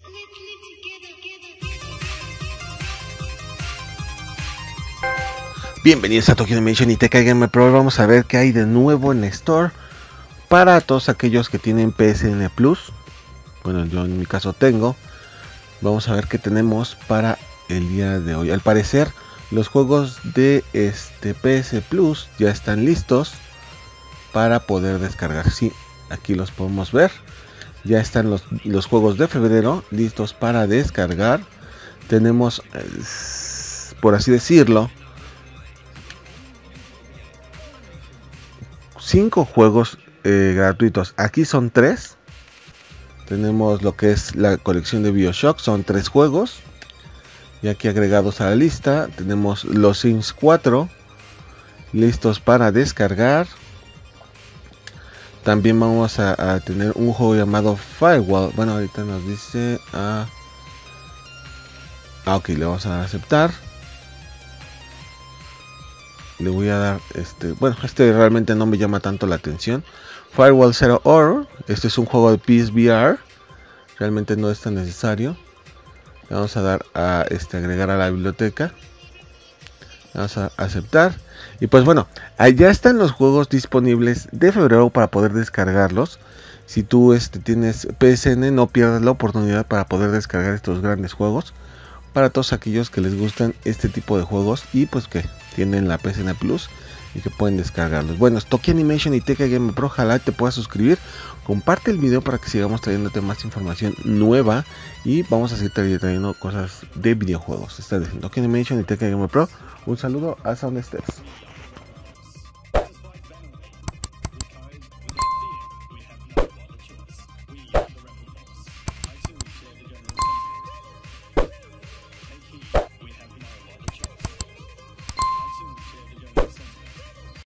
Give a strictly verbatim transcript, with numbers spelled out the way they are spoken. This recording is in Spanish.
Bienvenidos a Tokyo Animation y T K Gamer Pro. Vamos a ver qué hay de nuevo en Store para todos aquellos que tienen P S N Plus. Bueno, yo en mi caso tengo. Vamos a ver qué tenemos para el día de hoy. Al parecer los juegos de este P S Plus ya están listos para poder descargar. Sí, aquí los podemos ver. Ya están los, los juegos de febrero listos para descargar. Tenemos, eh, por así decirlo, cinco juegos eh, gratuitos. Aquí son tres. Tenemos lo que es la colección de BioShock, son tres juegos. Y aquí agregados a la lista tenemos los Sims cuatro listos para descargar. También vamos a, a tener un juego llamado Firewall. Bueno, ahorita nos dice ah, ah, ok, le vamos a aceptar. Le voy a dar este, bueno, este realmente no me llama tanto la atención. Firewall Zero Horror, este es un juego de P S V R, realmente no es tan necesario. Le vamos a dar a este, agregar a la biblioteca. Vamos a aceptar. Y pues bueno, allá están los juegos disponibles de febrero para poder descargarlos. Si tú este, tienes P S N, no pierdas la oportunidad para poder descargar estos grandes juegos. Para todos aquellos que les gustan este tipo de juegos y pues que tienen la P S N Plus y que pueden descargarlos. Bueno, es Tokyo Animation y T K Gamer Pro. Ojalá te puedas suscribir. Comparte el video para que sigamos trayéndote más información nueva. Y vamos a seguir trayendo cosas de videojuegos. Está diciendo Tokyo Animation y T K Gamer Pro. Un saludo hasta donde estés.